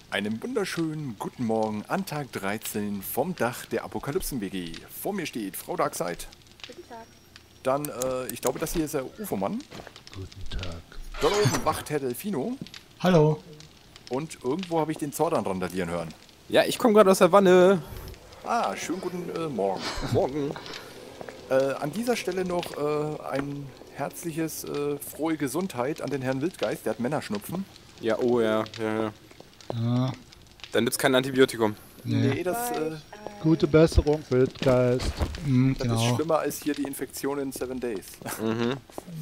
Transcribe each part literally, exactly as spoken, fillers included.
Einen wunderschönen guten Morgen an Tag dreizehn vom Dach der Apokalypsen-W G. Vor mir steht Frau Darkseid. Guten Tag. Dann, äh, ich glaube, das hier ist der U F O-Mann. Guten Tag. Dort oben wacht Herr Delfino. Hallo. Und irgendwo habe ich den Zordan randalieren hören. Ja, ich komme gerade aus der Wanne. Ah, schönen guten äh, Morgen. Morgen. Äh, an dieser Stelle noch äh, ein herzliches, äh, frohe Gesundheit an den Herrn Wildgeist. Der hat Männerschnupfen. Ja, oh ja, ja, ja. Ja, Dann nützt kein Antibiotikum. nee. Nee, das, äh, Gute Besserung, Wildgeist. Mhm, das ist genau. schlimmer als hier die Infektion in Seven Days. Mhm.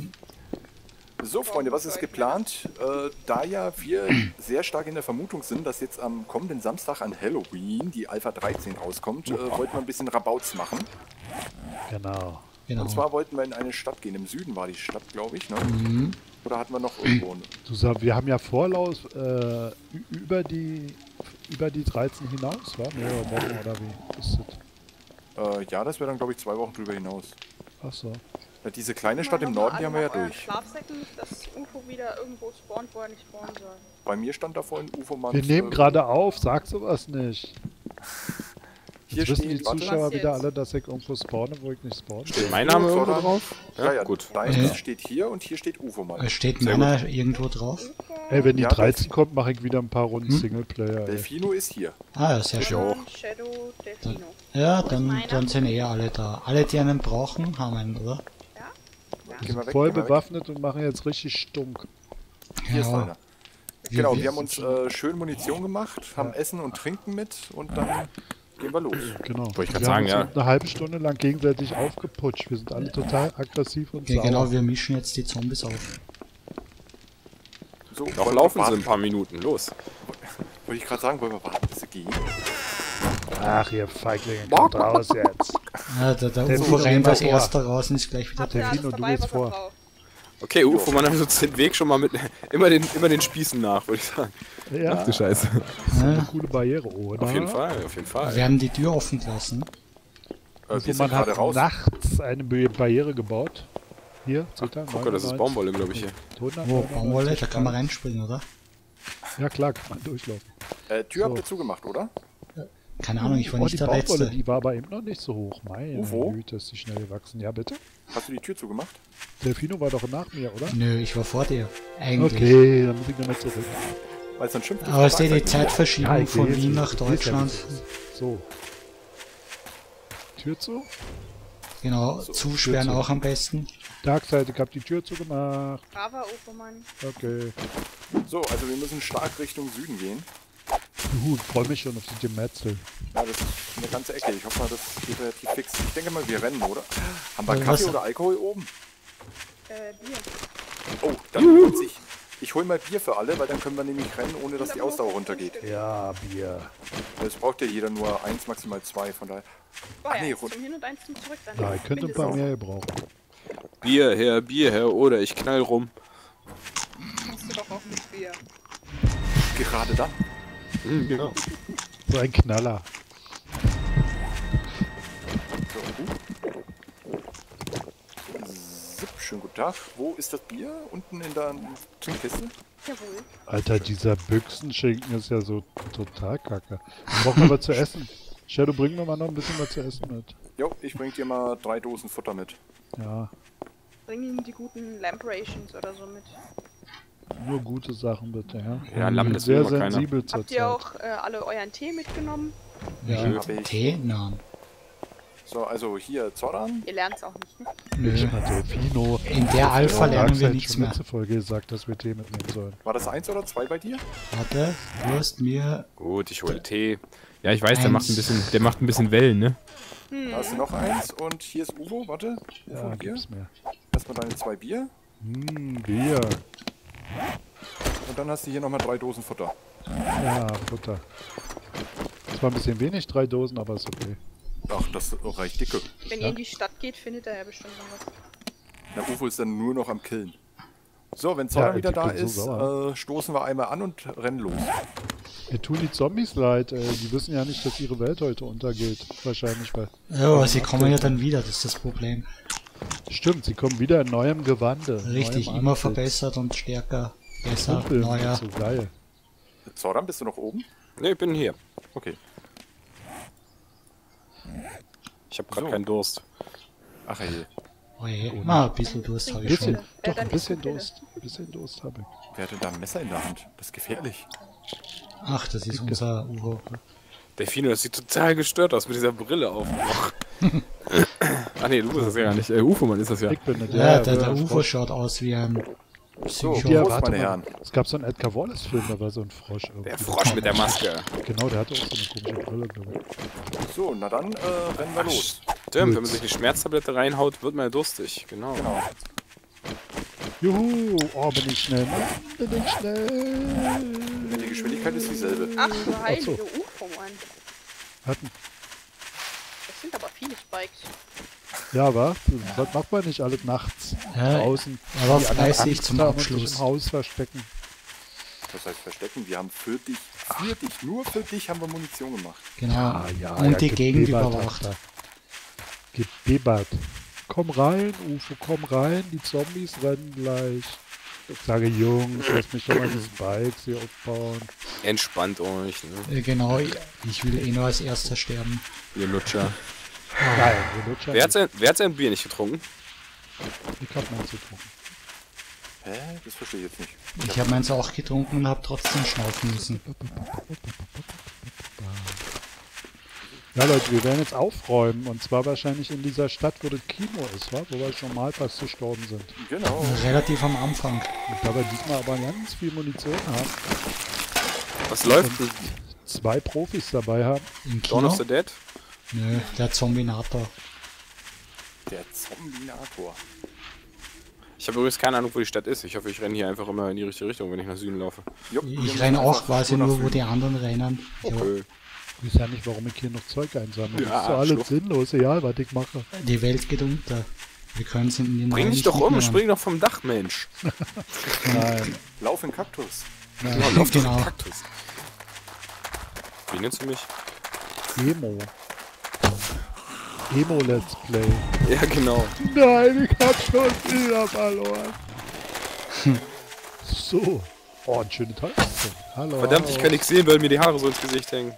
So, Freunde, was ist geplant? Äh, da ja wir sehr stark in der Vermutung sind, dass jetzt am kommenden Samstag an Halloween die Alpha dreizehn rauskommt, äh, wollten wir ein bisschen Rabauts machen. Genau. genau. Und zwar wollten wir in eine Stadt gehen. Im Süden war die Stadt, glaube ich, ne? Mhm. Oder hatten wir noch irgendwo? Du sagst, wir haben ja Vorlauf äh, ü- über die über die dreizehn hinaus, war? Mehrere Wochen oder wie ist das? Äh, ja, das wäre dann, glaube ich, zwei Wochen drüber hinaus. Ach so. Ja, diese kleine Stadt im Norden, die haben wir ja durch. Schlafsäcken, dass U F O wieder irgendwo spawnt, wo er nicht spawnen soll. Bei mir stand da vorhin U F O-Mann. Wir nehmen gerade auf, sag sowas nicht. Hier Jetzt wissen die steht, warte, Zuschauer Was wieder jetzt? alle, dass ich irgendwo spawne, wo ich nicht spawne. Steht mein Name irgendwo Zordan. drauf? Ja, ja, gut. Dein Ja. steht hier und hier steht U F O-Mann. Es steht Sehr Männer irgendwo drauf. Ey, wenn die Ja, dreizehn kommt, mache ich wieder ein paar Runden Singleplayer. Ey. Delfino ist hier. Ah, ja, sehr schön. auch. Shadow Delfino. Ja, Wo ist dann, meiner? dann sind eh alle da. Alle, die einen brauchen, haben einen, oder? Ja? Geh mal weg, Voll geh mal weg. bewaffnet und machen jetzt richtig stunk. Hier ist Ja. einer. Genau, wir- wir haben uns äh, schön Munition gemacht, haben Essen und Trinken mit und dann gehen wir los. Genau. Wollte ich grad wir sagen, haben ja. uns eine halbe Stunde lang gegenseitig aufgeputscht. Wir sind alle total aggressiv und Ja, sauer. genau, wir mischen jetzt die Zombies auf. So, Noch wollen wir laufen sie warten? ein paar Minuten. Los. Wollte ich gerade sagen, wollen wir warten, bis sie gehen? Ach, ihr Feiglinge, kommt raus jetzt. Ja, der der Der U F O Udo rennt geht als mal vor. erster raus und ist gleich wieder Habt ihr da. alles Delfino, du dabei, gehst was er vor. braucht? Okay, U F O, man hat uns den Weg schon mal mit immer den, immer den Spießen nach, würde ich sagen. Ja, Ach du Scheiße. eine Ja. coole Barriere, oder? Auf jeden Fall, auf jeden Wir Fall. werden die Tür offen gelassen. Äh, Also wir sind man gerade hat raus. nachts eine Ba- Barriere gebaut. Hier, seht ihr? Guck mal, das ist neunundneunzig. Baumwolle, glaube ich hier. hundert, Wo, Baumwolle, neunundneunzig. da kann man reinspringen, oder? Ja klar, kann man durchlaufen. Äh, Tür So. habt ihr zugemacht, oder? Keine Ahnung, ich war Oh, nicht die der Baumwolle, Letzte. die war aber eben noch nicht so hoch. Meine Ufo? Güte, ist die schnell gewachsen. Ja, bitte? Hast du die Tür zugemacht? Delfino war doch nach mir, oder? Nö, ich war vor dir. Eigentlich. Okay, dann muss ich nochmal zurück. Weil sonst schimpft Aber es steht die Darkseid. Zeitverschiebung ich von sehe Wien es, nach ich sehe es ja, Deutschland. wie es ist. So. Tür zu. Genau, So, zusperren Tür zu. auch am besten. Darkseid, ich hab die Tür zugemacht. Brava U F O-Mann. Okay. So, also wir müssen stark Richtung Süden gehen. Juhu, ich freue mich schon auf die Gemetzel. Ja, das ist eine ganze Ecke. Ich hoffe mal, das geht relativ fix. Ich denke mal, wir rennen, oder? Haben wir Äh, Kaffee was? oder Alkohol oben? Äh, Bier. Oh, dann nutze ich. Ich hole mal Bier für alle, weil dann können wir nämlich rennen, ohne dass die Ausdauer runtergeht. Ja, Bier. Es braucht ja jeder nur eins, maximal zwei, von daher. Oh Ach ja, nee, eins rund. zum Hin- und eins zum Zurück dann. Ja, ich könnte ein paar mehr gebrauchen. Bier her, Bier her, oder ich knall rum. Hast du doch auch mit Bier. Gerade dann. Mhm, genau. So ein Knaller. So, uh. Sipp, schönen guten Tag. Wo ist das Bier? Unten in der Trinkkiste? Jawohl. Alter, dieser Büchsenschinken ist ja so total kacke. Wir brauchen aber zu essen. Shadow, bring mir mal noch ein bisschen was zu essen mit. Jo, ich bring dir mal drei Dosen Futter mit. Ja, Bring ihm die guten Lamp Rations oder so mit. nur gute Sachen bitte, ja. Ja, Lamm, Ich bin das will sehr immer keiner. sensibel Habt zurzeit. ihr auch äh, alle euren Tee mitgenommen? Ja, Welchen hab ich. Tee-Namen? So, also hier Zoran. Ihr lernt's auch nicht, ne? Nö. ich hatte Delfino. In der Alpha Ja, lernen wir Darkseid nichts schon mehr. letzte Folge gesagt, dass wir Tee mitnehmen sollen. War das eins oder zwei bei dir? Warte, du hast mir... Gut, ich hole Tee. Ja, ich weiß, der macht ein Eins. bisschen, der macht ein bisschen Wellen, ne? Da hast du noch eins und hier ist Uvo, warte. Uvo, Ja, hier. gib's mir. Erstmal deine zwei Bier. Hm, Bier. Und dann hast du hier nochmal drei Dosen Futter. Ja, Futter. Das war ein bisschen wenig, drei Dosen, aber ist okay. Ach, das reicht dicke. Wenn ihr in die Stadt geht, findet er ja bestimmt noch was. Der Uvo ist dann nur noch am Killen. So, wenn Zoran Ja, wieder ich da bin so ist, sauer. äh, stoßen wir einmal an und rennen los. Mir tun die Zombies leid, ey. Die wissen ja nicht, dass ihre Welt heute untergeht. Wahrscheinlich, weil... Ja, aber sie kommen ja dann wieder, das ist das Problem. Stimmt, sie kommen wieder in neuem Gewande. Richtig, neuem immer Antlitz. verbessert und stärker, besser, Kumpel, neuer. so geil. Zoran, bist du noch oben? Ne, ich bin hier. Okay. Ich habe gerade So. keinen Durst. Ach ey. Oh je. Ah, ein bisschen Durst habe Ein ich bisschen, schon. Äh, doch, dann ein bisschen ist es Durst. Ein bisschen Durst habe ich. Wer hat denn da ein Messer in der Hand? Das ist gefährlich. Ach, das ist unser Uho. Delfino, das sieht total gestört aus mit dieser Brille auf. Ach nee, du bist das ja gar nicht. Äh, Ufo-Mann ist das ja. Ich bin nicht. Ja, der, der ja, Ufo schaut aus wie ein So, Psycho. Ja, Prost, warte meine mal. Herren. Es gab so einen Edgar Wallace-Film, da war so ein Frosch irgendwie. Der Frosch mit der Maske. Genau, der hatte auch so eine komische Brille, glaube ich. So, na dann äh, rennen wir los. Stimmt, wenn man sich eine Schmerztablette reinhaut, wird man ja durstig. Genau. Genau. Juhu, oh, bin ich schnell, ne? Bin ich schnell. Die Geschwindigkeit ist dieselbe. Ach du heilige so. Ufo, Mann. Hatten. Das sind aber viele Spikes. Ja, wa? Das macht man nicht alles nachts. Ja, Draußen. er war Die anderen fleißig Angst zum haben und sich Abschluss. im Haus verstecken. Das heißt verstecken, wir haben für dich, für dich, nur für dich haben wir Munition gemacht. Genau. Ah, ja, Und ja, die Gegend gebibbert überwacht. hat er. Gebibbert. Komm rein, Ufo, komm rein, die Zombies rennen gleich. Ich sage, Jungs, lass mich doch mal die Spikes hier aufbauen. Entspannt euch, ne? Äh, Genau, ich will eh nur als erster sterben. Ihr Lutscher. Nein, wir lutschen. Wer hat, sein, wer hat sein Bier nicht getrunken? Ich hab meins getrunken. Hä? Das verstehe ich jetzt nicht. Ich habe meins auch getrunken und habe trotzdem schnaufen müssen. Ja, Leute, wir werden jetzt aufräumen. Und zwar wahrscheinlich in dieser Stadt, wo das Kino ist, wa? Wo wir schon mal fast gestorben sind. Genau. Relativ am Anfang. Und dabei diesmal aber ganz viel Munition haben. Was läuft denn? Zwei Profis dabei haben. Im Dawn Kino? of the Dead? Nö, der Zombinator. Der Zombinator. Ich habe übrigens keine Ahnung, wo die Stadt ist. Ich hoffe, ich renne hier einfach immer in die richtige Richtung, wenn ich nach Süden laufe. Jo, wir Ich müssen renne auch einfach quasi nach nur, wo Süden. die anderen rennen. Ja, Okay. Ich weiß ja nicht, warum ich hier noch Zeug einsammle. Ja, das ist ja alles Schlucht. sinnlos, egal was ich mache. die Welt geht unter. Wir können sie in den Bring Neuen dich nicht doch um, mitnehmen. spring doch vom Dach, Mensch. Nein. Lauf in Kaktus. Genau, lauf doch Genau. im Kaktus. Wie nennst du mich? Emo. Emo Let's Play. Ja, genau. Nein, ich hab schon wieder verloren. So. Oh, ein schöner Teil. Hallo. Verdammt, ich kann nichts sehen, weil mir die Haare so ins Gesicht hängen.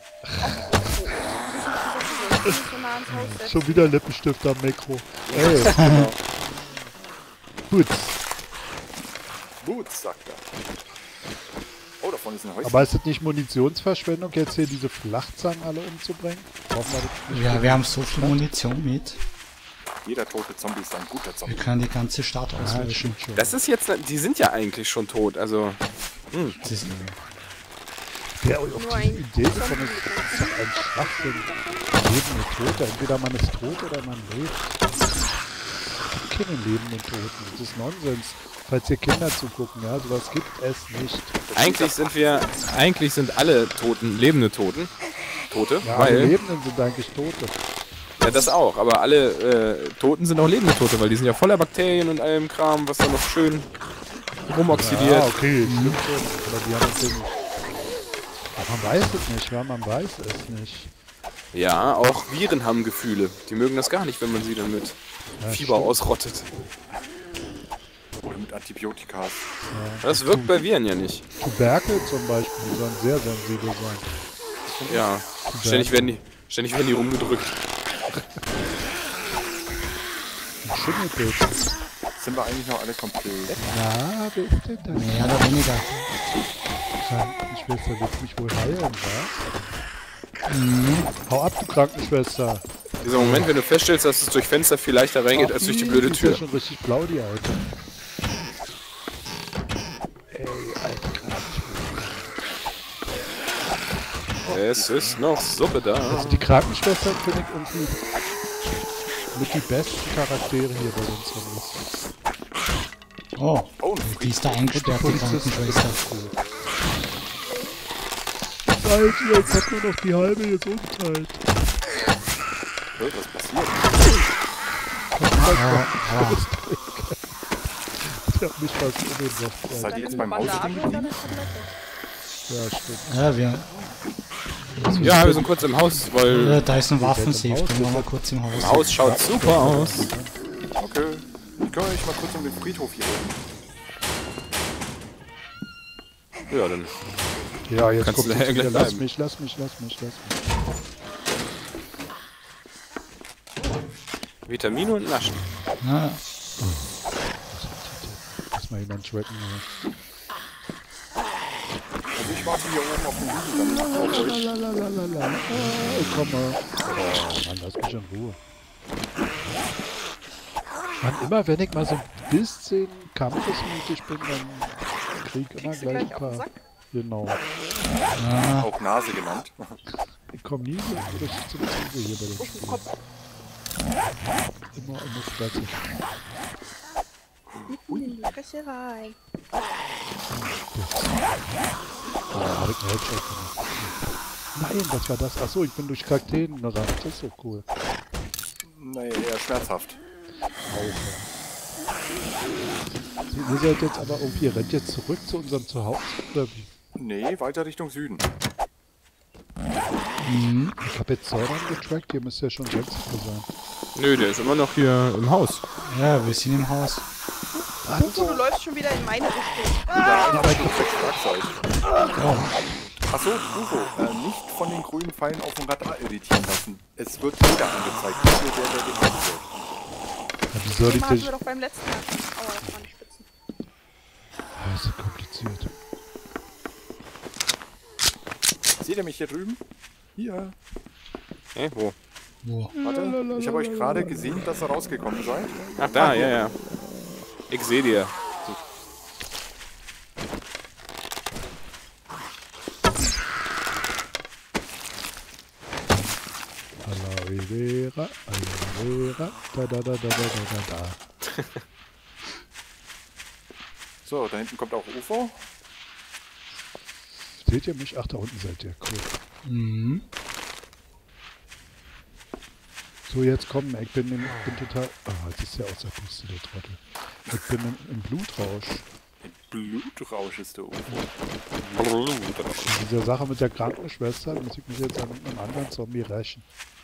So nah ans Haus setzen. Schon wieder Lippenstift am Mikro. Ey, genau. Gut. Boots, sagt er. Oh, davon ist ein Häuschen. Aber ist es nicht Munitionsverschwendung, jetzt hier diese Flachzangen alle umzubringen? Brauchen wir das nicht? Ja, wir haben so viel Munition mit. Jeder tote Zombie ist ein guter Wir Zombie. können die ganze Stadt Ah, auslöschen. stimmt schon. Das ist jetzt, die sind ja eigentlich schon tot, also. Hm. Das ist, Wer auf Nur diese ein Idee gekommen ist, ist doch ein Schwachsinn. Leben und Tote. Entweder man ist tot oder man lebt. Es gibt keine lebenden Toten. Das ist Nonsens. Falls ihr Kinder zugucken, ja, sowas gibt es nicht. Eigentlich sind wir, eigentlich sind alle Toten, lebende Toten. Tote, Ja, alle weil, Lebenden sind eigentlich Tote. ja das auch, aber alle äh, Toten sind auch lebende Tote, weil die sind ja voller Bakterien und allem Kram, was dann noch schön rumoxidiert. Ja, okay, stimmt schon. Aber die haben es ja nicht. Aber man weiß es nicht, ja, man weiß es nicht. Ja, auch Viren haben Gefühle. Die mögen das gar nicht, wenn man sie dann mit Ja, Fieber stimmt. ausrottet. Oder mit Antibiotika. Das wirkt bei Viren ja nicht. Tuberkel zum Beispiel, die sollen sehr sensibel sein. Ja, ständig werden die, ständig werden die rumgedrückt. Ein Schimmelpilz. Sind wir eigentlich noch alle komplett? Na, wer ist denn da? mehr oder weniger. Krankenschwester, willst mich wohl heilen, was? Mhm. Hau ab, du Krankenschwester. Dieser Moment, wenn du feststellst, dass es durch Fenster viel leichter reingeht als durch die blöde Die ist Tür. ja schon richtig blau, die Alte. Ey, alte Krankenschwester. Es ist noch Suppe da. Also die Krankenschwestern finde ich irgendwie mit die besten Charaktere hier bei den Zombies. Oh, Oh, ein die ist da eingesperrt, die Krankenschwester. Alter, jetzt hat nur noch die halbe Gesundheit. Fried, was passiert? Ich hab mich fast umgebracht. Seid ihr jetzt Eine beim Haus Bandage stehen oder eine geblieben? Tablette? Ja, stimmt. Ja, wir, Ja, wir sind kurz im Haus, weil äh, da ist ein Waffensafe, den wir mal kurz im Haus. das Haus schaut super aus. Okay. Ich kümmere mich mal kurz um den Friedhof hier. Ja, dann. Ja, jetzt Kannst kommt du es daher wieder. gleich Lass bleiben. mich, lass mich, lass mich, lass mich. Vitamine und Naschen. Ja, Lass mal jemand tracken. Also ich warte hier oben auf den Hügel dann auf euch. Lalalala. Oh, komm mal. Oh Mann, lass mich in Ruhe. Mann, immer wenn ich mal so ein bisschen kampfesmutig bin, dann krieg ich immer Kriegst du gleich ein gleich auf den paar. Sack? Genau. Auch Nase genannt. Ich komme nie so richtig zum Zuge hier bei dem Auf den Spiel. Kopf. Immer eine Fresse. In die Fresse rein. Oh, hab ich einen Headshot gemacht. Nein, was war das? Achso, ich bin durch Kakteen gerannt. Das ist so cool. Nee, eher schmerzhaft. So, ihr seid jetzt aber irgendwie, ihr rennt jetzt zurück zu unserem Zuhause, oder wie? Nee, weiter Richtung Süden. Ich habe jetzt Sauron getrackt, ihr müsst ja schon sechs sein. Nö, der ist immer noch hier im Haus. ja, wir sind im Haus. Ufo, du läufst schon wieder in meine Richtung. Ja, aber ich stark seid. Achso, Ufo, äh, nicht von den grünen Pfeilen auf dem Radar irritieren lassen. Es wird jeder angezeigt, nicht nur der, der getroffen wird. Ja, wie soll ich Den hatten dich... wir doch beim letzten Mal. Aua, das waren die Spitzen. Das ist kompliziert. Seht ihr mich hier drüben? Hier. Hä, wo? Wo? Warte, ich habe euch gerade gesehen, dass ihr rausgekommen seid. Ach, da, ja, ja. Ich sehe dir. Aloe Vera, Aloe Vera, da da da da da da da. So, da hinten kommt auch Ufo. Seht ihr mich? Ach, da unten seid ihr. Cool. Mhm. So, jetzt kommen. Ich bin, im, bin total... Ah, jetzt ist ja außer Puste, der Trottel. Ich bin im, im Blutrausch. Blutrausch ist der Ufo. In dieser Sache mit der Krankenschwester muss ich mich jetzt an einem anderen Zombie rächen.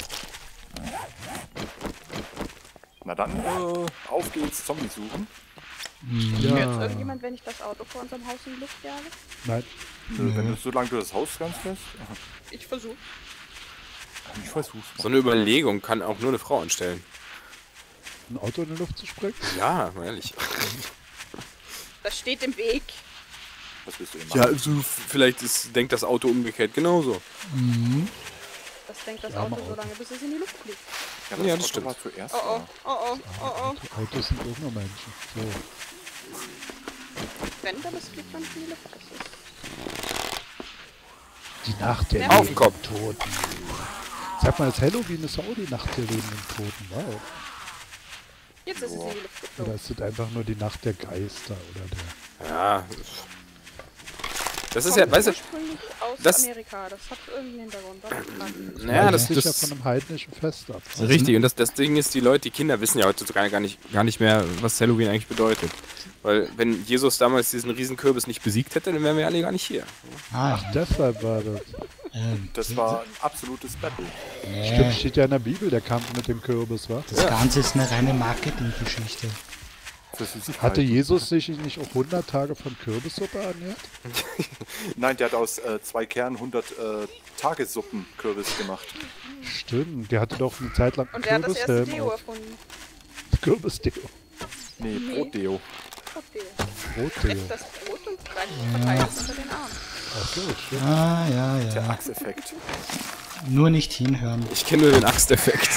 Na dann, äh, auf geht's, Zombie suchen. Hört jetzt irgendjemand, wenn ich das Auto vor unserem Haus in die Luft jage? Nein, Äh, Wenn du, solange du das Haus ganz fest. Ich versuche. Ich versuch's So mal. eine Überlegung kann auch nur eine Frau anstellen. ein Auto in die Luft zu sprengen? Ja, mal ehrlich. Das steht im Weg. Was willst du denn machen? Ja, also vielleicht ist, denkt das Auto umgekehrt genauso. Das denkt das Ja, Auto mal so lange, bis es in die Luft fliegt. Ja, Ja, das Auto stimmt. war zuerst Oh oh, da. oh oh, oh oh. Auto, Autos sind auch nur Menschen. So. Wenn, dann es fliegt man in die Luft. Das ist Die Nacht der Auf den lebenden Kopf. Toten. Sag mal, das Halloween ist auch die Nacht der lebenden Toten. Wow. Jetzt ist es in die Luft Oder geflogen. ist das einfach nur die Nacht der Geister oder der... Ja. Das ist ja, weißt du, ursprünglich aus das- Amerika. Das hat irgendeinen Hintergrund. Das ist krank. naja, das, sich ja das von einem heidnischen Fest ab. richtig. Und das, das Ding ist, die Leute, die Kinder wissen ja heutzutage gar nicht, gar nicht mehr, was Halloween eigentlich bedeutet. Weil wenn Jesus damals diesen Riesenkürbis nicht besiegt hätte, dann wären wir alle gar nicht hier. Ah, Deshalb war das. ähm, Das war ein absolutes Battle. Stimmt, nee, steht ja in der Bibel, der Kampf mit dem Kürbis, wa? das Ganze ist eine reine Marketinggeschichte. Für Süßigkeiten. Hatte Jesus sich nicht auch hundert Tage von Kürbissuppe ernährt? Nein, der hat aus äh, zwei Kernen hundert äh, Tagessuppen Kürbis gemacht. Stimmt, der hatte doch eine Zeit lang einen Und er hat das erste Kürbishelm Deo auf. erfunden. Kürbisdeo. Nee, Nee. Brotdeo. Brotdeo. Brotdeo. Jetzt das Brot und rein verteilt es unter den Arm. Achso, stimmt. Ah, ja, Der ja. Achseffekt. Nur nicht hinhören. Ich kenne nur den Axteffekt.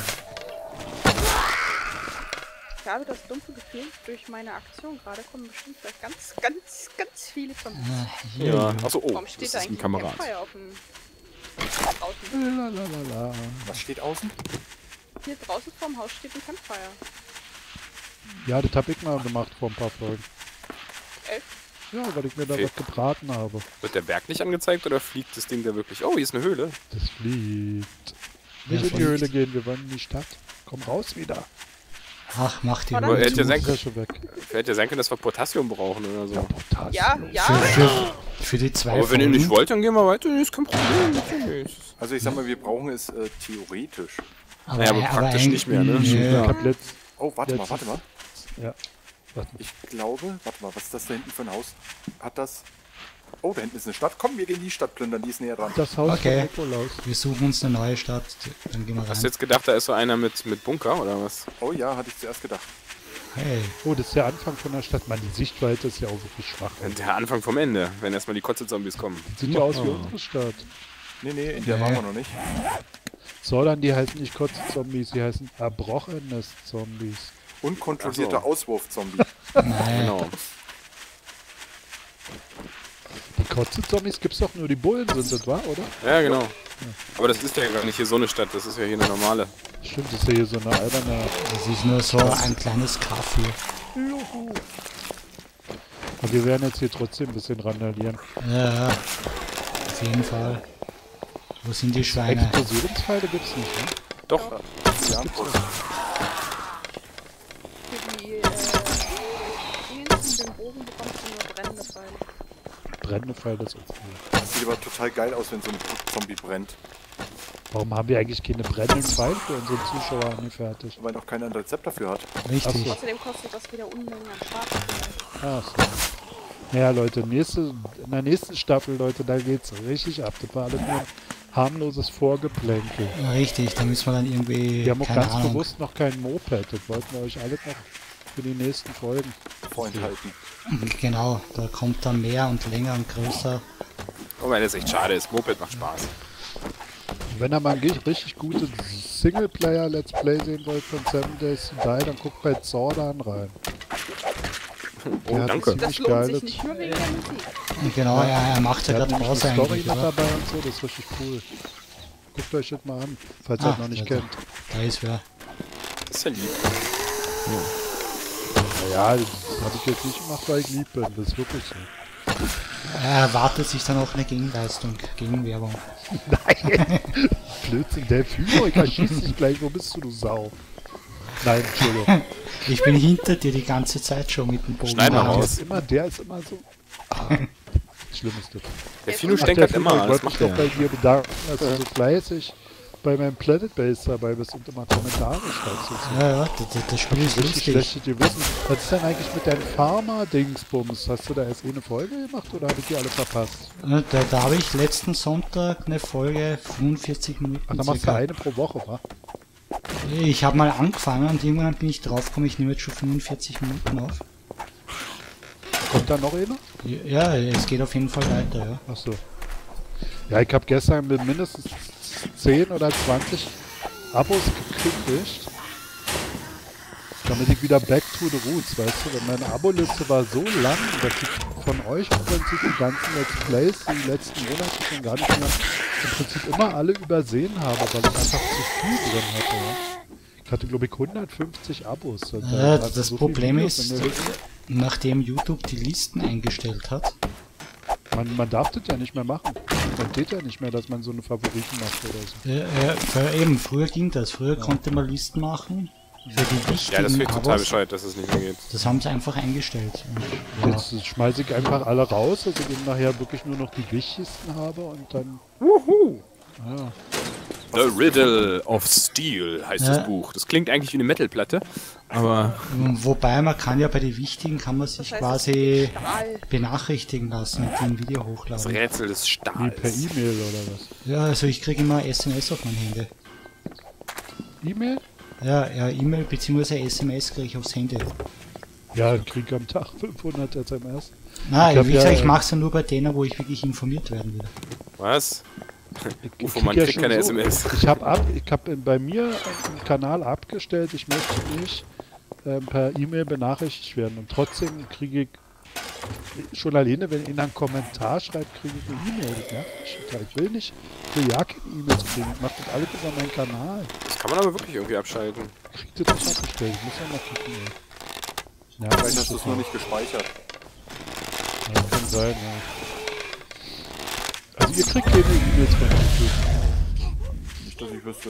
Ich habe das dumpfe Gefühl, durch meine Aktion gerade kommen bestimmt gleich ganz, ganz, ganz viele Zombies. Ja. Achso, oh, Warum das steht ist da ein eigentlich ein Kamerad. Campfire auf dem draußen? Lalalala. Was steht außen? Hier draußen vorm Haus steht ein Campfire. Ja, das hab ich mal gemacht vor ein paar Folgen. Elf. Ja, weil ich mir da Okay. was gebraten habe. Wird der Berg nicht angezeigt oder fliegt das Ding da wirklich? Oh, hier ist eine Höhle. Das fliegt. Ja, Nicht in die fliegt. Höhle gehen, wir wollen in die Stadt. Komm raus wieder. Ach, mach die Aber Aber Ruhe hätte ja zu. sein, Ist ja schon weg. hätte ja sein können, dass wir Potassium brauchen oder so. Potassium. Ja, ja. Für, für, für die zwei Aber wenn ihr Folgen. nicht wollt, dann gehen wir weiter. Nee, ist kein Problem. Natürlich. Also ich sag mal, wir brauchen es äh, theoretisch. aber, Naja, aber praktisch eigentlich- nicht mehr, ne? Ich Nö. hab letzt... Oh, warte mal, Jetzt warte ist- mal. Ja. Warte mal. Ich glaube, warte mal, was ist das da hinten für ein Haus? Hat das... Oh, da hinten ist eine Stadt. Komm, wir gehen die Stadt plündern, die ist näher dran. Das Haus Okay. von Nikolaus. Wir suchen uns eine neue Stadt. Dann gehen wir Hast rein. du jetzt gedacht, da ist so einer mit, mit Bunker oder was? Oh ja, hatte ich zuerst gedacht. Hey. Oh, das ist der Anfang von der Stadt. Man, die Sichtweite ist ja auch wirklich schwach. Der Anfang vom Ende, wenn erstmal die Kotze-Zombies kommen. Sieht ja aus wie Oh. unsere Stadt. Nee, nee, in der Nee. waren wir noch nicht. Sondern die heißen nicht Kotze-Zombies, die heißen Erbrochenes-Zombies. Unkontrollierter Ach so. Auswurf-Zombie. Nein. Genau. Die Kotze-Zombies gibt's doch nur, die Bullen sind das, wahr, oder? Ja, genau. Aber das ist ja gar nicht hier so eine Stadt, das ist ja hier eine normale. Stimmt, das ist ja hier so eine alberne... Das ist nur so ein kleines Kaffee. Aber wir werden jetzt hier trotzdem ein bisschen randalieren. Ja, ja. Auf jeden Fall. Wo sind die Schweine? Explosionspfeile gibt's nicht, ne? Doch, Die Antwort. Für die äh, Dingens und den Bogen bekommst du nur brennende Pfeile. Brennende Pfeile ist auch cool. Das sieht aber total geil aus, wenn so ein Zombie brennt. Warum haben wir eigentlich keine brennenden Pfeile für unsere Zuschauer angefertigt? Weil noch keiner ein Rezept dafür hat. Richtig. Außerdem kostet das wieder Unmengen an Schaden. Ach so. Naja, Leute, nächste, in der nächsten Staffel, Leute, da geht's richtig ab. Das war alles nur ein harmloses Vorgeplänkel. Richtig, da müssen wir dann irgendwie. Wir haben auch keine ganz Ahnung. bewusst noch kein Moped. Das wollten wir euch alle noch für die nächsten Folgen. Vorenthalten. Genau, da kommt dann mehr und länger und größer. oh, weil das echt schade ist. Moped macht Spaß. Wenn ihr mal ein richtig gutes Singleplayer-Let's Play sehen wollt von Seven Days to Die, dann guckt bei Zordan rein. Oh, Der hat danke. ein Das ziemlich lohnt sich geiles- nicht nur wegen der Musik. Genau, ja, er macht ja Der hat gerade nämlich Pause eine Story eigentlich, mit oder? dabei und so, das ist richtig cool. Guckt euch das mal an, falls ihr Ah, es noch nicht ja, kennt. Da ist wer. Das ist ja lieb. Naja, das habe ich jetzt nicht gemacht, weil ich lieb bin. Das ist wirklich so. Er erwartet sich dann auch eine Gegenleistung, Gegenwerbung. Blödsinn, der Führer, ich schieß dich gleich. Wo bist du, du Sau? Nein, Entschuldigung. Ich bin hinter dir die ganze Zeit schon mit dem Bogen. Schneid mal in der raus. Hand. Der ist immer, der ist immer so... Ah, schlimm ist das. Der Fino Ach, stänkert der immer, Führer, ich das wollte mich macht doch er. bei dir bedanken, dass du so fleißig bei meinem Planet Base dabei bist und immer Kommentare schreibst. und so. Ja, ja, das, das- das Spiel ist Richtig lustig. schlechtes Gewissen. Was ist denn eigentlich mit deinem Pharma-Dingsbums? Hast du da erst eh eine Folge gemacht oder habe ich die alle verpasst? Ja, Da, da habe ich letzten Sonntag eine Folge fünfundvierzig Minuten Ach, dann machst du circa. eine pro Woche, wa? Ich habe mal angefangen und irgendwann bin ich draufgekommen, ich nehme jetzt schon fünfundvierzig Minuten auf. Kommt da noch einer? Ja, es geht auf jeden Fall weiter, ja. Ach so. Ja, ich habe gestern mit mindestens zehn oder zwanzig Abos gekriegt, damit ich wieder back to the roots, weißt du? Denn meine Abo-Liste war so lang, dass ich von euch im Prinzip die ganzen Let's Plays, die letzten Monate schon gar nicht mehr, im Prinzip immer alle übersehen habe, weil ich einfach zu viel drin hatte, ja? Ich hatte, glaube ich, hundertfünfzig Abos. Also da Ja, waren das so viele Problem Videos ist, in der- nachdem YouTube die Listen eingestellt hat, Man, man darf das ja nicht mehr machen. Man geht ja nicht mehr, dass man so eine Favoriten macht oder so. äh, äh, für, eben, früher ging das. Früher konnte man Listen machen für die wichtigen Ja, das finde ich total Abos. bescheuert, dass es nicht mehr geht. Das haben sie einfach eingestellt. Und, ja. Jetzt schmeiße ich einfach alle raus, dass ich eben nachher wirklich nur noch die wichtigsten habe und dann... Ja. The Riddle of Steel heißt Ja. das Buch. Das klingt eigentlich wie eine Metalplatte, aber Wobei man kann ja bei den wichtigen kann man sich Das heißt, quasi Stahl. benachrichtigen lassen und die ein Video das hochladen. Rätsel des Wie per Stahls. E-Mail oder was? Ja, also ich kriege immer S M S auf mein Handy. E-Mail? Ja, ja, E-Mail bzw. S M S kriege ich aufs Handy. Ja, ich krieg am Tag fünfhundert S M S. Nein, Ich hab wie gesagt, ja, ich äh, mache es ja nur bei denen, wo ich wirklich informiert werden will. Was? Ich, Ufo, krieg man ja kriegt schon keine S M S. Ich habe ab, ich habe bei mir im Kanal abgestellt, ich möchte nicht ähm, per E-Mail benachrichtigt werden und trotzdem kriege ich schon alleine, wenn ihr einen Kommentar schreibt, kriege ich eine E-Mail. Das nervt mich total. Ich will nicht, ich will ja keine E-Mails kriegen. Ich mache das alles über meinen Kanal. Das kann man aber wirklich irgendwie abschalten. Ich krieg das nicht abgestellt. Ich muss ja mal gucken. Ey. Ja, Vielleicht hast du es nur nicht gespeichert. Ja, kann sein, ja. Also ihr kriegt keine E-Mails von YouTube. Nicht, dass ich wüsste.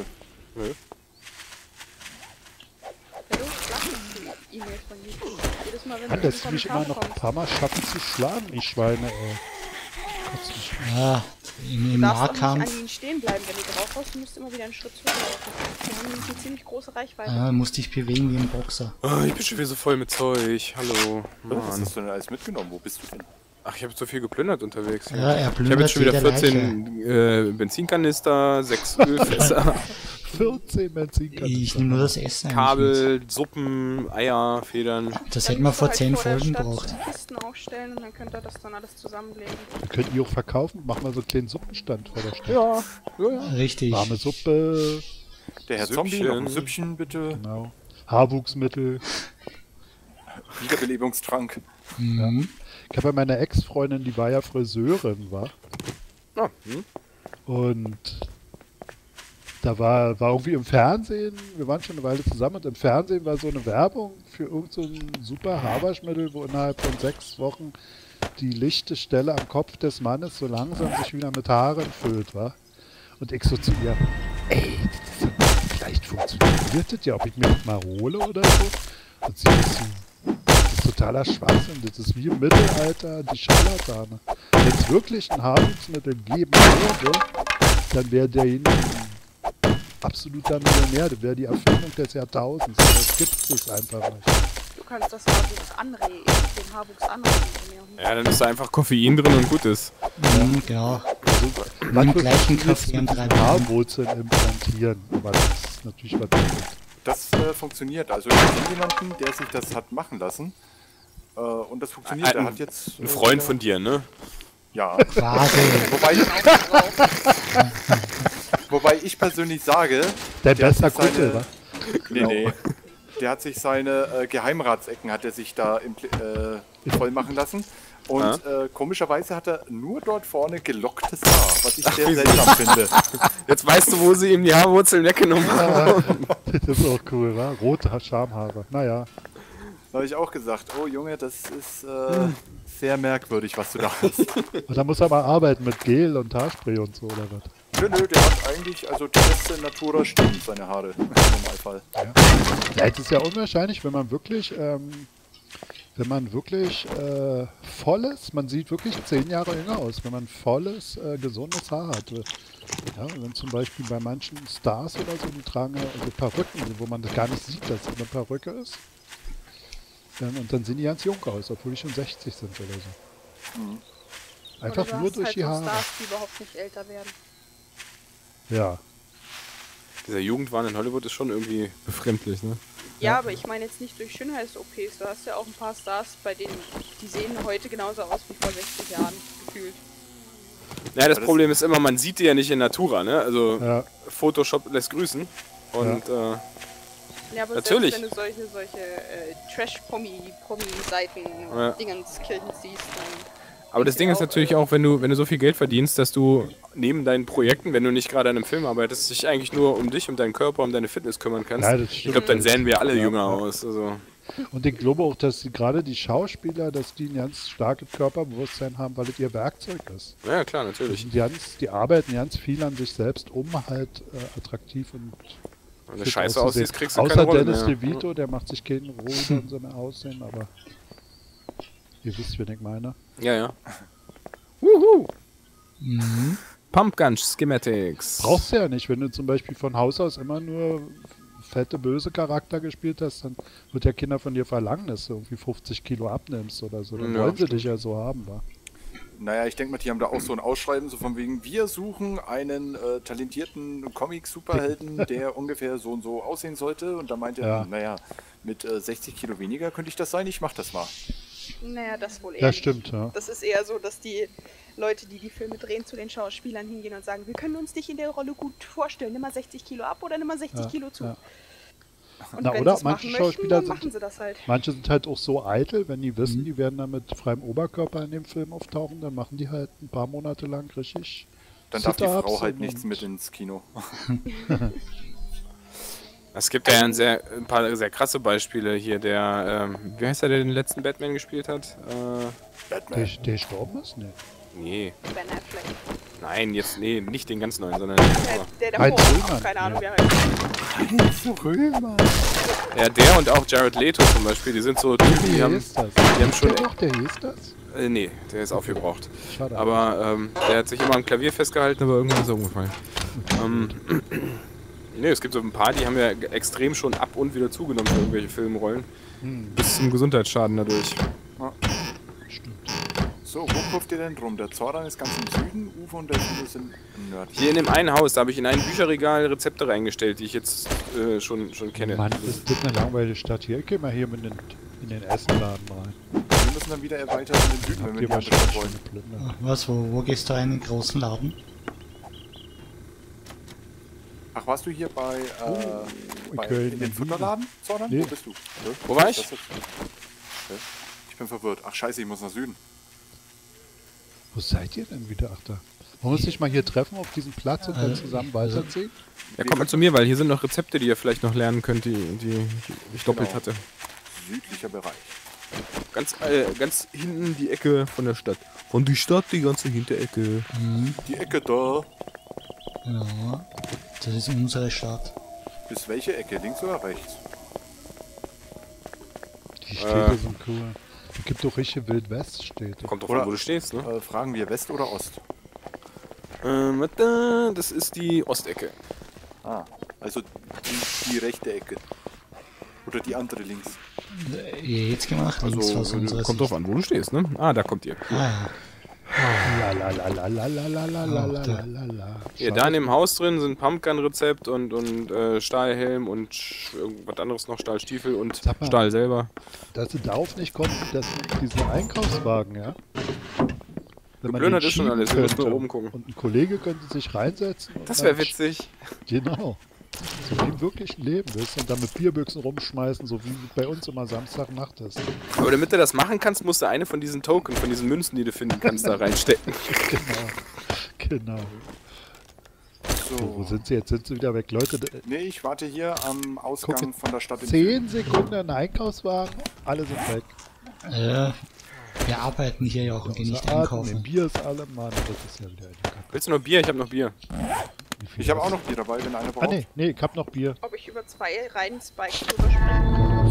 Ja, du lass die E-Mail von YouTube. Jedes Mal, wenn Mann, du in dass den du mich immer Kommentar noch ein bekommst. paar Mal schaffen zu schlagen, ich Schweine, ey. Kotzt mich an. Ja, im, Du im darfst auch nicht an Nahkampf ihnen stehen bleiben, wenn du drauf haust, du musst immer wieder einen Schritt zurücklaufen. Die haben nämlich eine ziemlich große Reichweite. äh, musste ich bewegen wie ein Boxer. Oh, ich bin schon wieder so voll mit Zeug. Hallo. Was Mann. hast du denn alles mitgenommen? Wo bist du denn? Ach, ich habe so viel geplündert unterwegs. Ja, er ich habe plündert jetzt schon wieder jede vierzehn äh, Benzinkanister, sechs Ölfässer, vierzehn Benzinkanister. Ich nehme nur das Essen eigentlich Kabel, Suppen, Eier, Federn. mit. Das Dann hätten wir müsst ihr vor halt zehn vor der Folgen Stadt gebraucht. Kisten aufstellen und dann könnt ihr das dann alles zusammenlegen. Könnt ihr auch verkaufen? Machen wir so einen kleinen Suppenstand vor der Stadt. Ja, ja, ja. Richtig. Warme Suppe, Der Herr Süppchen. Zombie, noch ein Süppchen bitte. genau. Haarwuchsmittel. Wiederbelebungstrank. Mhm. Ich habe ja meine Ex-Freundin, die war ja Friseurin, war. Ah, hm. Und da war, war irgendwie im Fernsehen, wir waren schon eine Weile zusammen, und im Fernsehen war so eine Werbung für irgend so ein super Haarwaschmittel, wo innerhalb von sechs Wochen die lichte Stelle am Kopf des Mannes so langsam sich wieder mit Haaren füllt, war. Und ich so zu ihr, ey, das ist, vielleicht funktioniert das ja, ob ich mir das mal hole oder so. Und sie ist so, das ist totaler Schwachsinn, das ist wie im Mittelalter die Scharlatane. Wenn es wirklich ein Haarwuchsmittel geben würde, dann wäre derjenige ein absoluter Millionär, das wäre die Erfindung des Jahrtausends. Aber das gibt es einfach nicht. Du kannst das Haarwuchs anregen, den Haarwuchs anregen. Ja, dann ist da einfach Koffein drin und gut ist. Mhm, genau. Also, Mit dem gleichen Kaffee und drei Bananen. Haarwurzeln implantieren, aber das ist natürlich was anderes. Das äh, funktioniert. Also ich kenne jemanden, der sich das hat machen lassen. Äh, und das funktioniert. Ein- Er hat jetzt. Ein äh, Freund von dir, ne? Ja. Warte. Wobei, wobei ich persönlich sage. Der der hat besser sich seine- Kumpel, wa? Nee, nee. Der hat sich seine äh, Geheimratsecken hat er sich da impl- äh, voll machen lassen. Und äh, komischerweise hat er nur dort vorne gelocktes Haar, was ich sehr wie seltsam finde. Jetzt weißt du, wo sie ihm die Haarwurzeln weggenommen haben. Das ist auch cool, wa? Rote Schamhaare. Naja. Da habe ich auch gesagt, oh Junge, das ist äh, sehr merkwürdig, was du da hast. Und da muss er mal arbeiten mit Gel und Haarspray und so, oder was? Nö, nö, der hat eigentlich, also der beste Natura stimmt, seine Haare im Normalfall. Ja, es ist ja unwahrscheinlich, wenn man wirklich, ähm, wenn man wirklich äh, volles, man sieht wirklich zehn Jahre jünger aus, wenn man volles, äh, gesundes Haar hat. Ja, wenn zum Beispiel bei manchen Stars oder so, die tragen ja also Perücken, wo man das gar nicht sieht, dass es eine Perücke ist. Ähm, und dann sehen die ganz jung aus, obwohl die schon sechzig sind oder so. Mhm. Einfach Oder du nur hast durch halt die so Haare. Stars, die überhaupt nicht älter werden. Ja. Dieser Jugendwahn in Hollywood ist schon irgendwie befremdlich, ne? Ja, Ja. aber ich meine jetzt nicht durch Schönheits-O Ps. Du hast ja auch ein paar Stars, bei denen die sehen heute genauso aus wie vor sechzig Jahren gefühlt. Naja, das das- Problem ist immer, man sieht die ja nicht in Natura, ne? Also Ja. Photoshop lässt grüßen. Und äh, Ja, aber Natürlich. selbst wenn du solche, solche äh, Trash-Promi-Promi-Seiten Ja. Dingenskirchen siehst, dann aber das Sieht Ding ja ist auch, natürlich äh, auch, wenn du, wenn du so viel Geld verdienst, dass du neben deinen Projekten, wenn du nicht gerade an einem Film arbeitest, dich eigentlich nur um dich, um deinen Körper, um deine Fitness kümmern kannst. Ja, das ich stimmt. glaube, dann sehen wir alle Ja, jünger ja. aus. Also. Und ich glaube auch, dass die, gerade die Schauspieler, dass die ein ganz starkes Körperbewusstsein haben, weil es ihr Werkzeug ist. Ja, klar, natürlich. Die, ganz, die arbeiten ganz viel an sich selbst, um halt äh, attraktiv und Wenn du fit scheiße auszusehen. aussiehst, kriegst du Außer keine Rolle Dennis mehr. DeVito, der macht sich keinen Ruhe und so mehr Aussehen, aber ihr wisst, wen ich meine. Ja, ja. Wuhu! Mhm. Pumpgun Schematics. Brauchst du ja nicht, wenn du zum Beispiel von Haus aus immer nur fette, böse Charakter gespielt hast, dann wird ja Kinder von dir verlangen, dass du irgendwie fünfzig Kilo abnimmst oder so. Dann Ja, wollen sie dich ja so haben, wa? Naja, ich denke mal, die haben da auch so ein Ausschreiben, so von wegen, wir suchen einen äh, talentierten Comic-Superhelden, der ungefähr so und so aussehen sollte. Und da meint er, Ja. naja, mit äh, sechzig Kilo weniger könnte ich das sein, ich mach das mal. naja, das wohl eher Ja, nicht. stimmt, ja. Das ist eher so, dass die Leute, die die Filme drehen, zu den Schauspielern hingehen und sagen, wir können uns dich in der Rolle gut vorstellen, nimm mal sechzig Kilo ab oder nimm mal sechzig Ja, Kilo zu. ja. Und Na, wenn oder sie es manche machen möchten, Schauspieler dann sind- machen sie das halt. Manche sind halt auch so eitel, wenn die wissen, die werden dann mit freiem Oberkörper in dem Film auftauchen, dann machen die halt ein paar Monate lang richtig. Dann darf die Sit-ups Frau halt und- nichts mit ins Kino. Es gibt ja ein, sehr, ein paar sehr krasse Beispiele hier. Der, ähm, wie heißt der, der den letzten Batman gespielt hat? Äh, Der, Batman. der gestorben ist? Nee. nee, Ben Affleck. nein, jetzt, nee, nicht den ganz neuen, sondern Der, der Heinz davor, Rühmann, auch keine Ahnung, ja. wie er heißt. ja, der und auch Jared Leto zum Beispiel, die sind so Typen, die Wie haben, hieß das? die haben schon, Der noch, der hieß das? äh, nee, der ist aufgebraucht. Schade. Aber ähm, der hat sich immer am Klavier festgehalten, aber irgendwann ist er umgefallen. Ähm, nee, es gibt so ein paar, die haben ja extrem schon ab und wieder zugenommen für irgendwelche Filmrollen. Hm, Bis zum Gesundheitsschaden dadurch. stimmt. So, wo kurft ihr denn drum? Der Zoran ist ganz im Süden, Uwe und der Süden sind nördlich. Hier in dem einen Haus, da habe ich in ein Bücherregal Rezepte reingestellt, die ich jetzt äh, schon, schon kenne. Mann, ist das eine langweilige Stadt hier? Geh mal hier mit den, in den Essenladen rein. Wir müssen dann wieder weiter in den Süden, wenn wir Hier die andere Stadt wollen. Plünder. Was, wo, wo gehst du rein in den großen Laden? Ach, warst du hier bei, äh, in bei Köln, in den in Futterladen, Zoran? Nee. Wo bist du? Ja? Wo war ich? Das ist- Okay. Ich bin verwirrt. Ach scheiße, ich muss nach Süden. Wo seid ihr denn wieder? Ach da. Wollen wir uns nicht mal hier treffen auf diesem Platz und dann zusammen weiterziehen? Ja, kommt mal zu mir, weil hier sind noch Rezepte, die ihr vielleicht noch lernen könnt, die, die ich doppelt Genau. hatte. Südlicher Bereich. Ganz, äh, ganz hinten die Ecke von der Stadt. Von die Stadt, die ganze Hinterecke. Die Ecke da. Ja, das ist unsere Stadt. Bis welche Ecke? Links oder rechts? Die Städte sind cool. Es gibt doch richtige Wildwest-Städte. Kommt drauf Oder- an, wo du stehst, ne? Äh, fragen wir West oder Ost? Ähm, warte, das ist die Ostecke. Ah, also die, die rechte Ecke. Oder die andere links. Äh, Jetzt gemacht, links Also, aus unserer kommt drauf Sicht. an, wo du stehst, ne? Ah, da kommt ihr. Ah, Lalalalalalalalalala. Hier, da in dem Haus drin sind Pumpgun-Rezept und, und äh, Stahlhelm und sch- irgendwas anderes noch, Stahlstiefel und Sag mal. Stahl selber. Dass sie darauf nicht konnten, dass diesen Einkaufswagen, ja? Wenn man Geplündert den ist schon schieben alles, wir müssen nur könnte oben gucken. Und ein Kollege könnte sich reinsetzen. und Das dann wäre witzig. Genau. So wie im wirklichen Leben bist und dann mit Bierbüchsen rumschmeißen, so wie bei uns immer Samstagnacht ist. Aber damit du das machen kannst, musst du eine von diesen Token, von diesen Münzen, die du finden kannst, da reinstecken. Genau. So, wo So. sind sie jetzt? Sind sie wieder weg? Leute, d- Nee, ich warte hier am Ausgang Guck, von der Stadt im Süden. zehn Sekunden ein Einkaufswagen, alle sind weg. äh, wir arbeiten hier ja auch und gehen nicht Außer Atem, einkaufen. im Bier ist alle, Mann, das ist ja wieder eine Kacke. Willst du noch Bier? Ich habe noch Bier. Wie viel Ich habe ist- auch noch Bier dabei, wenn einer Ah, braucht. nee, nee, ich hab noch Bier. Ob ich über zwei Reihen Spikes drüber springe?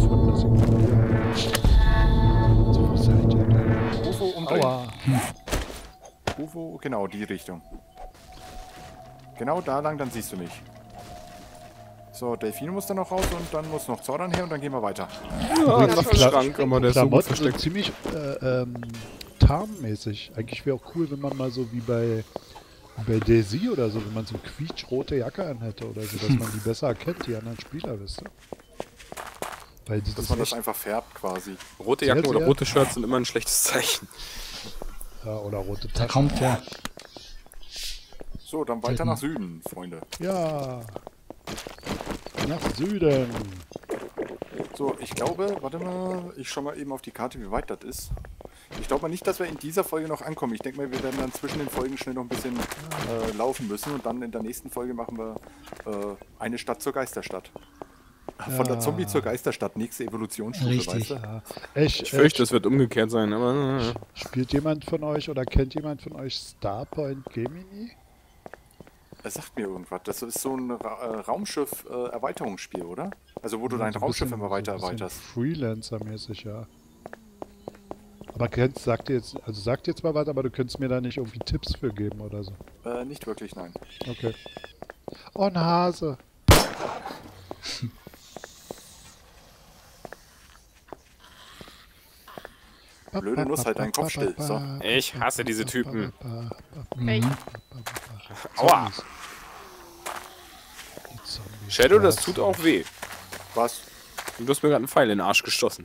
So, wo seid ihr denn? Ufo umdrehen. Aua. Ufo, genau, die Richtung. Genau da lang, dann siehst du mich. So, Delfino muss dann noch raus und dann muss noch Zoran her und dann gehen wir weiter. Ja, das noch ist ein klar. Schrank, aber der ist so gut Klamotten sind versteckt. ziemlich äh, ähm, tarnmäßig. Eigentlich wäre auch cool, wenn man mal so wie bei, bei Daisy oder so, wenn man so eine quietschrote Jacke anhätte oder so, dass man die besser erkennt, die anderen Spieler, wisst ihr? Weil das Dass ist man das echt, einfach färbt quasi. Rote Sehr, Jacken oder sehr- rote Shirts sind immer ein schlechtes Zeichen. ja, oder rote Da Taschen. kommt wer. So, dann weiter nach Süden, Freunde. Ja. Nach Süden. So, ich glaube, warte mal, ich schau mal eben auf die Karte, wie weit das ist. Ich glaube mal nicht, dass wir in dieser Folge noch ankommen. Ich denke mal, wir werden dann zwischen den Folgen schnell noch ein bisschen äh, laufen müssen und dann in der nächsten Folge machen wir äh, eine Stadt zur Geisterstadt. Von der Ja. Zombie zur Geisterstadt, nächste Evolutionsstufe, Richtig. weißt du? Ja. Ich, Ich fürchte, es wird umgekehrt sein, aber... äh, Spielt jemand von euch oder kennt jemand von euch Starpoint Gemini? Er sagt mir irgendwas. Das ist so ein Ra äh, Raumschiff-Erweiterungsspiel, oder? Also wo du dein So ein Raumschiff bisschen- immer weiter so ein bisschen erweiterst. Freelancer-mäßig, ja. Aber kennst, sagt dir jetzt, also sagt jetzt mal was, aber du könntest mir da nicht irgendwie Tipps für geben oder so. Äh, nicht wirklich, nein. Okay. Oh, ein Hase. Blöde Nuss, halt deinen Kopf still. So. Ich hasse diese Typen. Hey, Aua! Shadow, das tut auch weh. Was? Und du hast mir gerade einen Pfeil in den Arsch gestoßen.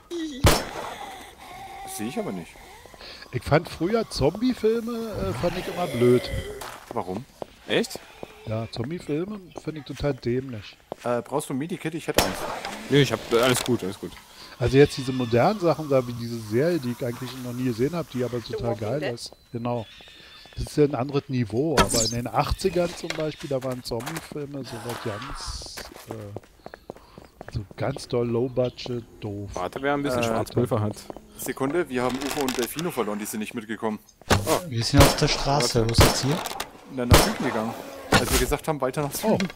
Das sehe ich aber nicht. Ich fand früher Zombie-Filme, äh, fand ich immer blöd. Warum? Echt? Ja, Zombie-Filme finde ich total dämlich. Äh, brauchst du ein Medikit? Ich hätte eins. Nee, ich hab alles gut, alles gut. Also jetzt diese modernen Sachen da, wie diese Serie, die ich eigentlich noch nie gesehen habe, die aber total Walking geil Dead? ist. Genau. Das ist ja ein anderes Niveau, aber in den achtzigern zum Beispiel, da waren Zombie-Filme so was ganz, äh, so ganz doll low-budget, doof. Warte, wer ein bisschen Äh, Schwarzpulver hat. Sekunde, wir haben Ufo und Delfino verloren, die sind nicht mitgekommen. Wir sind auf der Straße. Wo seid ihr? Na, nach Süden gegangen. Als wir gesagt haben, weiter nach Oh. Süden.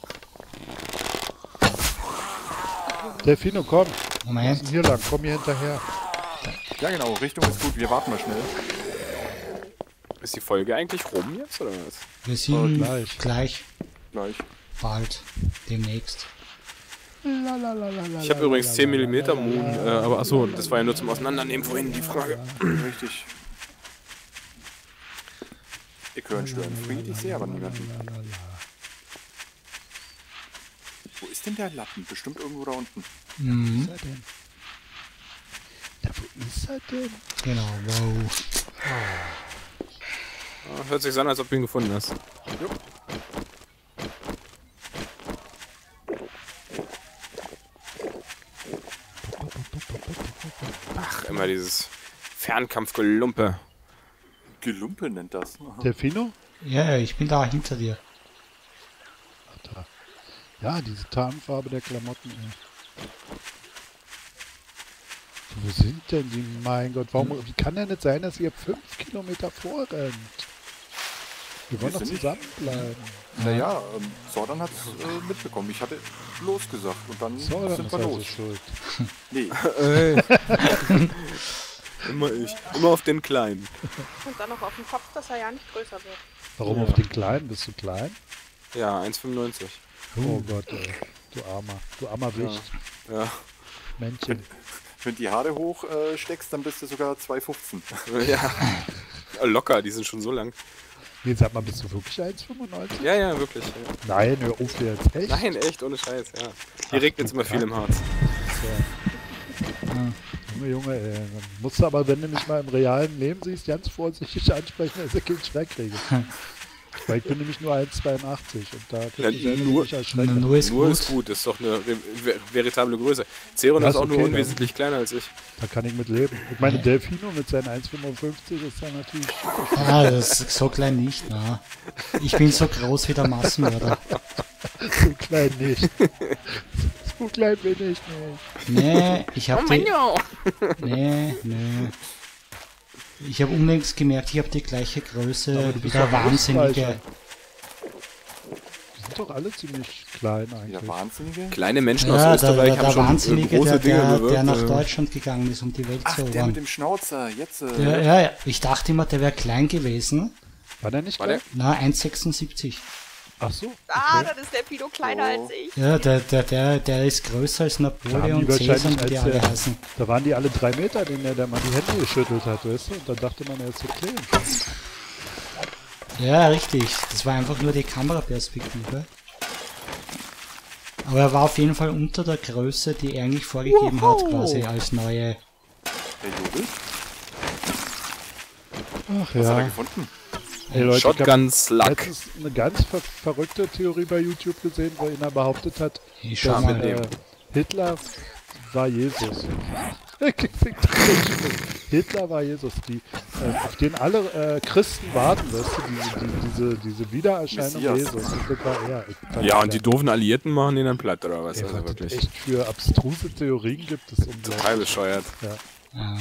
Delfino, komm, wir müssen Moment. hier lang, komm hier hinterher. Ja genau, Richtung ist gut, wir warten mal schnell. Ist die Folge eigentlich rum jetzt, oder was? Wir sind Oh, gleich. gleich. Gleich. Bald. Demnächst. Ich habe übrigens zehn Millimeter Moon, äh, aber achso, das war ja nur zum Auseinandernehmen vorhin die Frage. Richtig. Ich höre einen Störenfried, ich sehe aber niemanden. Wo ist denn der Lappen? Bestimmt irgendwo da unten. Wo Mhm. ist er denn? Ja, wo ist er denn? Genau, wow. Ah, hört sich so an, als ob du ihn gefunden hast. Jo. Ach, immer dieses Fernkampfgelumpe. Gelumpe nennt das. Delfino? Ja, ja, ich bin da hinter dir. Da. Ja, diese Tarnfarbe der Klamotten. Ey. Wo sind denn die? Mein Gott, warum? Wie kann denn nicht sein, dass ihr fünf Kilometer vorrennt? Wir wollen Wir doch sind nicht- zusammenbleiben. Naja, ähm, Sordan hat es äh, mitbekommen. Ich hatte losgesagt und dann So, dann sind ist wir also los. schuld. Nee, Immer ich. Immer auf den Kleinen. Und dann noch auf dem Kopf, dass er ja nicht größer wird. Warum Ja. auf den Kleinen? Bist du klein? Ja, eins Komma fünfundneunzig. Oh Gott, ey. Du armer. Du armer Wicht. Ja. Männchen. wenn du die Haare hoch äh, steckst, dann bist du sogar zwei fünfzehn. Ja. Locker, die sind schon so lang. Nee, sag mal, bist du wirklich eins Komma fünfundneunzig? Ja, ja, wirklich. Ja. Nein, hör auf jetzt. Echt? Nein, echt, ohne Scheiß, ja. Hier regnet es immer viel im Harz. Junge, Junge, ey. Dann musst du aber, wenn du mich mal im realen Leben siehst, ganz vorsichtig ansprechen, dass ich keinen Schreck kriege. Weil ich bin nämlich nur eins Komma zweiundachtzig und da kriegst Ja, du selber nur- nicht erschrecken. Nur ist Nur gut. ist gut, das ist doch eine re- ver veritable Größe. Zeron Ja, ist ist auch nur okay, unwesentlich kleiner als ich. Da kann ich mit leben. Ich meine, Delfino mit seinen eins Komma fünfundfünfzig ist dann natürlich Ah, das ist so klein nicht, na. Ich bin so groß wie der Massenmörder. so klein nicht. So klein bin ich nicht. Nee, ich Oh hab die... Nee, nee. Ich habe unlängst gemerkt, ich habe die gleiche Aber Größe du wie bist der doch Wahnsinnige. Österreicher. Die sind doch alle ziemlich klein Der eigentlich. Wahnsinnige? Kleine Menschen Ja, aus der, Österreich der, haben der schon äh, Wahnsinnige, große der, Dinge der, bewirkt. der nach äh. Deutschland gegangen ist, um die Welt Ach, zu der mit erobern. dem Schnauzer, jetzt. Äh, Ja, ja, ja, ich dachte immer, der wäre klein gewesen. War der nicht War klein? der? Na, eins Komma sechsundsiebzig. Ach so. Ah, okay. dann ist der Fido kleiner Oh. als ich. Ja, der, der, der, der ist größer als Da haben Napoleon, die Caesar wahrscheinlich, und wie die als alle der, heißen. da waren die alle drei Meter, denen der, der mal die Hände geschüttelt hat, weißt du? Und dann dachte man, er ist so klein. Ja, richtig. Das war einfach nur die Kameraperspektive. Aber er war auf jeden Fall unter der Größe, die er eigentlich vorgegeben hat, quasi als neue. Der Jodel? Ach Was hat er ja. gefunden? Hey Leute, ich hab Shotgun Slug. letztens eine ganz ver verrückte Theorie bei YouTube gesehen, wo einer behauptet hat, Ich schau dass mal. äh, Hitler war Jesus. Hitler war Jesus, die, äh, auf den alle äh, Christen warten, weißt du, diese, die, diese, diese Wiedererscheinung Messias. Jesus. Und das war er. Ich fand Ja, das und die geil. doofen Alliierten machen den dann platt, oder was? Ey, Also was es wirklich. echt für abstruse Theorien gibt, ist unglaublich. Total bescheuert. Ja.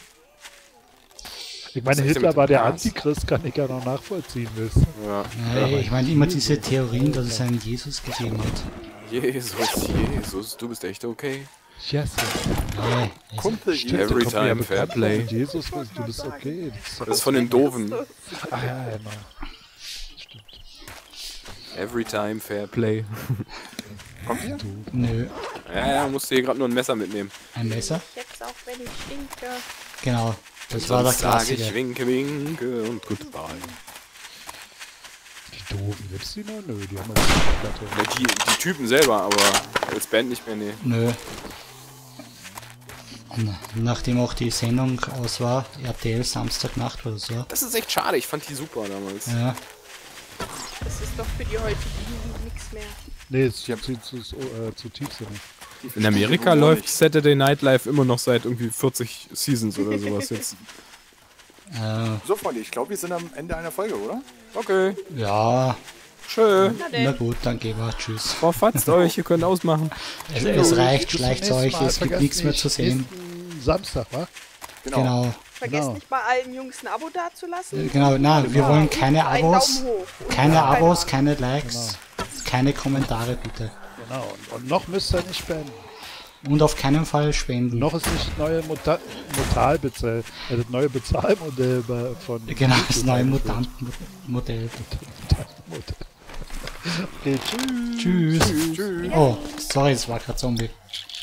Ich meine, Was ist denn Hitler mit war dem der Gas? Antichrist, kann ich ja noch nachvollziehen, weißt du. Ja. Ja, ich meine immer diese Theorien, dass es einen Jesus gegeben hat. Jesus, Jesus, du bist echt okay. Yes, Nee, es- Kumpel, stimmt, Jesus. Every da kommt mir ja time fair bekannt play. vor, Jesus, du bist okay. Das ist doch- Das ist von den Doofen. Ach ja, genau. Stimmt. Every time fair play. Kommt ihr? Nö. Ja, ja, musste hier gerade nur ein Messer mitnehmen. Ein Messer? Jetzt auch wenn ich stinke. Genau. Das war der Sonst sage ich Klassiker. winke, winke und goodbye. Die Doofen, gibt's die noch? Nö, die haben auch eine Platte. Ja, die, die Typen selber, aber als Band nicht mehr, nee. Nö. Und nachdem auch die Sendung aus war, R T L Samstagnacht oder so. Das ist echt schade, ich fand die super damals. Ja. Das ist doch für die heutige Jugend nichts mehr. Nee, ist zu, zu, zu, äh, zu tiefsinnig. In Amerika läuft Saturday Night Live immer noch seit irgendwie vierzig Seasons oder sowas jetzt. Äh, So, Freunde, ich glaube, wir sind am Ende einer Folge, oder? Okay, ja. schön. Na Na denn. gut, dann gehen wir. Tschüss. Verfatzt euch, ihr könnt ausmachen. Es, es reicht, Bis zum schleicht nächsten euch, Mal. es gibt Vergesst nichts mehr nicht, zu sehen. nächsten Samstag, wa? Genau. Genau. Vergesst Genau. nicht mal allen Jungs ein Abo dazulassen. Äh, Genau, na, wir wollen keine Einen Abos, Daumen hoch. Und keine Abos, Ahnung. keine Likes, keine Kommentare bitte. Genau. Und, und noch müsst ihr nicht spenden. Und auf keinen Fall spenden. Noch ist nicht das neue Muta Mutalbezahl, äh, das neue Bezahlmodell bei- von Genau, das YouTube neue eingeführt. Mutantenmodell. Okay, tschüss. Tschüss. Oh, sorry, es war gerade Zombie.